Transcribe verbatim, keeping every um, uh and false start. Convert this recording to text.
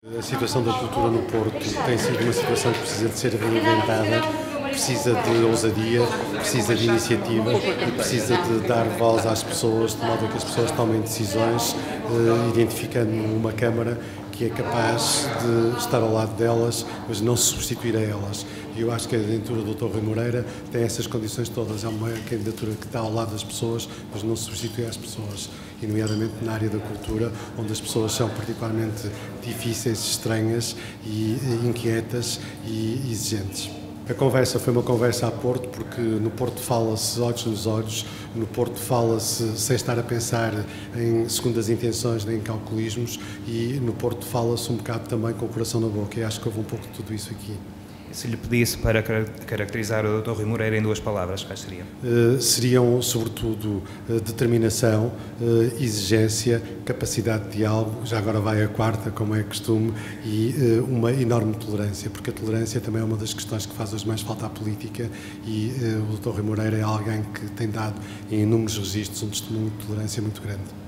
A situação da cultura no Porto tem sido uma situação que precisa de ser reinventada, precisa de ousadia, precisa de iniciativa e precisa de dar voz às pessoas, de modo a que as pessoas tomem decisões, eh, identificando uma Câmara que é capaz de estar ao lado delas, mas não se substituir a elas. E eu acho que a candidatura do doutor Rui Moreira tem essas condições todas. É uma candidatura que está ao lado das pessoas, mas não se substitui às pessoas. E, nomeadamente, na área da cultura, onde as pessoas são particularmente difíceis, estranhas e inquietas e exigentes. A conversa foi uma conversa a Porto, porque no Porto fala-se olhos nos olhos, no Porto fala-se sem estar a pensar em segundas intenções nem em calculismos, e no Porto fala-se um bocado também com o coração na boca, e acho que houve um pouco de tudo isso aqui. Se lhe pedisse para caracterizar o doutor Rui Moreira em duas palavras, quais seriam? Uh, seriam, sobretudo, uh, determinação, uh, exigência, capacidade de diálogo, já agora vai a quarta, como é costume, e uh, uma enorme tolerância, porque a tolerância também é uma das questões que faz hoje mais falta à política, e uh, o doutor Rui Moreira é alguém que tem dado, em inúmeros registros, um testemunho de tolerância muito grande.